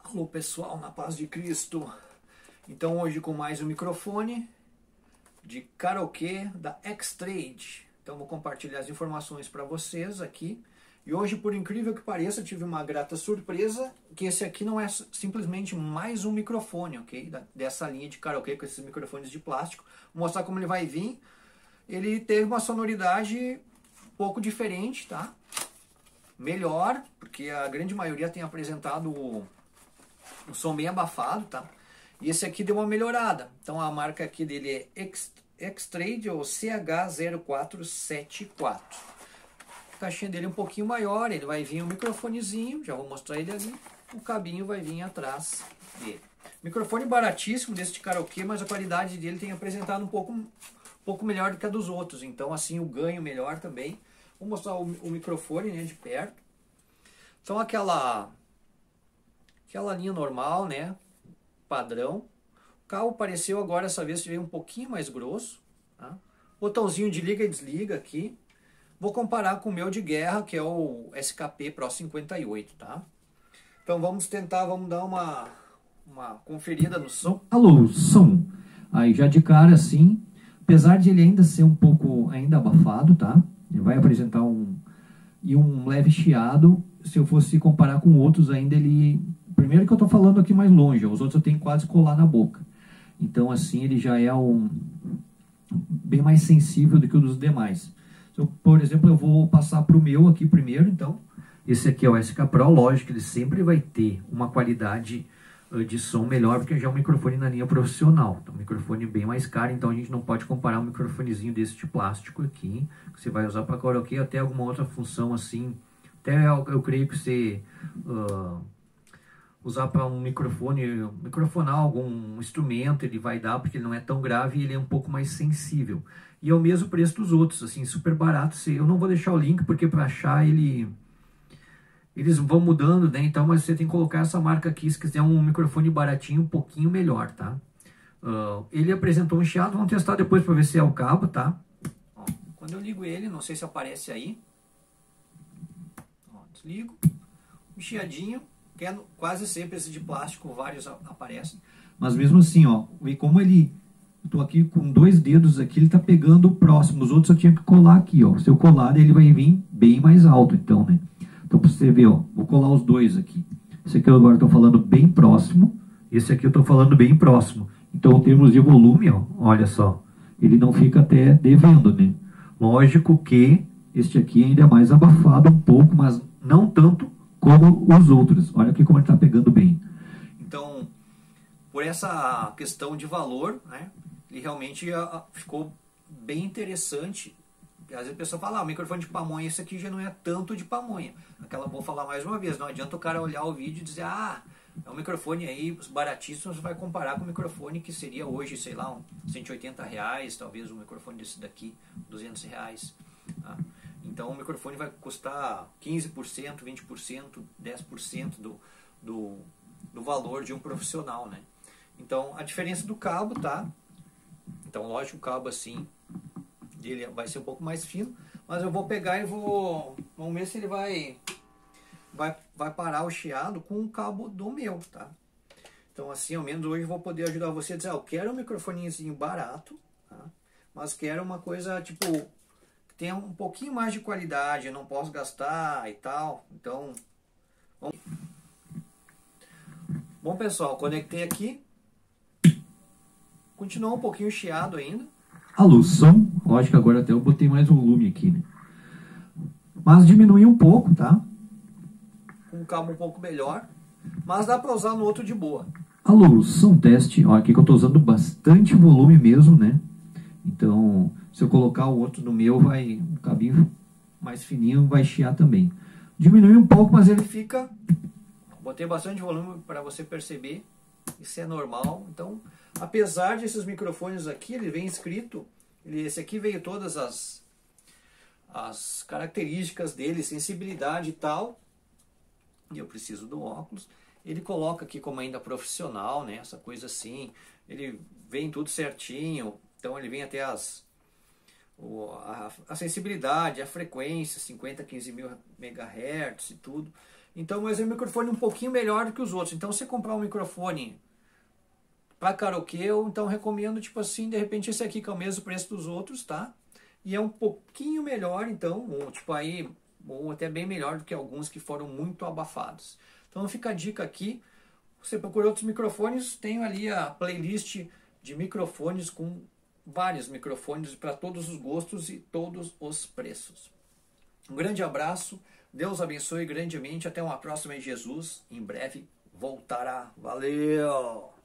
Alô pessoal, na paz de Cristo. Então hoje com mais um microfone de karaokê da X-Trade. Então vou compartilhar as informações para vocês aqui. E hoje, por incrível que pareça, tive uma grata surpresa, que esse aqui não é simplesmente mais um microfone, ok? Dessa linha de karaokê com esses microfones de plástico. Vou mostrar como ele vai vir. Ele teve uma sonoridade um pouco diferente, tá? Melhor, porque a grande maioria tem apresentado o som bem abafado, tá? E esse aqui deu uma melhorada. Então a marca aqui dele é X-Trade ou CH0474. A caixinha dele é um pouquinho maior, ele vai vir um microfonezinho, já vou mostrar ele ali. O cabinho vai vir atrás dele. Microfone baratíssimo desse de karaokê, mas a qualidade dele tem apresentado um pouco melhor do que a dos outros. Então assim o ganho melhor também. Vou mostrar o microfone, né, de perto. Então aquela linha normal, né, padrão. O cabo apareceu agora, essa vez veio um pouquinho mais grosso, tá? Botãozinho de liga e desliga aqui. Vou comparar com o meu de guerra, que é o SKP Pro 58, tá? Então vamos dar uma conferida no som. Alô, som. Aí já de cara assim, apesar de ele ainda ser um pouco abafado, tá? Ele vai apresentar um leve chiado. Se eu fosse comparar com outros ainda, ele... Primeiro que eu tô falando aqui mais longe, os outros eu tenho quase colar na boca. Então assim, ele já é bem mais sensível do que o dos demais. Então, por exemplo, eu vou passar para o meu aqui primeiro, então. Esse aqui é o SK Pro, lógico, ele sempre vai ter uma qualidade de som melhor, porque já é um microfone na linha profissional. Então, um microfone bem mais caro, então a gente não pode comparar um microfonezinho desse de plástico aqui, que você vai usar para karaokê, até alguma outra função assim. Até eu creio que você usar para microfonar algum instrumento, ele vai dar, porque ele não é tão grave e ele é um pouco mais sensível. E é o mesmo preço dos outros, assim, super barato. Eu não vou deixar o link, porque para achar eles vão mudando, né? Então, mas você tem que colocar essa marca aqui, se quiser um microfone baratinho, um pouquinho melhor, tá? Ele apresentou um chiado, vamos testar depois para ver se é o cabo, tá? Ó, quando eu ligo ele, não sei se aparece aí. Ó, desligo. Um chiadinho, que é quase sempre esse de plástico, vários aparecem. Mas mesmo assim, ó, e como ele... Estou aqui com dois dedos aqui, ele está pegando o próximo. Os outros eu tinha que colar aqui, ó. Se eu colar, ele vai vir bem mais alto, então, né? Então, para você ver, ó, vou colar os dois aqui. Esse aqui eu agora estou falando bem próximo. Esse aqui eu estou falando bem próximo. Então, em termos de volume, ó, olha só. Ele não fica até devendo, né? Lógico que este aqui ainda é mais abafado um pouco, mas não tanto como os outros. Olha aqui como ele está pegando bem. Então, por essa questão de valor, né? Ele realmente ficou bem interessante. Às vezes a pessoa fala, o microfone de pamonha, esse aqui já não é tanto de pamonha. Vou falar mais uma vez, não adianta o cara olhar o vídeo e dizer, é um microfone aí baratíssimo, você vai comparar com o microfone que seria hoje, sei lá, R$180, talvez um microfone desse daqui, R$200. Tá? Então o microfone vai custar 15%, 20%, 10% do valor de um profissional, né? Então a diferença do cabo, tá? Então, lógico, o cabo assim, ele vai ser um pouco mais fino, mas eu vou pegar e vamos ver se ele vai parar o chiado com o cabo do meu, tá? Então, assim, ao menos hoje eu vou poder ajudar você a dizer, eu quero um microfonezinho barato, tá? Mas quero uma coisa, tipo, que tenha um pouquinho mais de qualidade, eu não posso gastar e tal. Então, bom, pessoal, conectei aqui. Continuou um pouquinho chiado ainda. Alô, som. Lógico que agora até eu botei mais volume aqui, né? Mas diminuiu um pouco, tá? Com um cabo um pouco melhor. Mas dá para usar no outro de boa. Alô, som teste. Olha aqui que eu tô usando bastante volume mesmo, né? Então, se eu colocar o outro no meu, um cabinho mais fininho, vai chiar também. Diminuiu um pouco, mas ele fica... Botei bastante volume para você perceber. Isso é normal. Então, apesar desses microfones aqui, ele vem escrito, esse aqui veio todas as características dele, sensibilidade e tal, e eu preciso do óculos. Ele coloca aqui como ainda profissional, né, essa coisa assim, ele vem tudo certinho, então ele vem até a sensibilidade, a frequência, 50, 15 mil MHz e tudo. Então, mas é um microfone um pouquinho melhor do que os outros. Então, você comprar um microfone para karaokê, eu então recomendo, tipo assim, de repente esse aqui que é o mesmo preço dos outros, tá? E é um pouquinho melhor, então, ou, tipo aí, ou até bem melhor do que alguns que foram muito abafados. Então fica a dica aqui, você procura outros microfones, tenho ali a playlist de microfones com vários microfones para todos os gostos e todos os preços. Um grande abraço, Deus abençoe grandemente, até uma próxima em Jesus, em breve voltará. Valeu!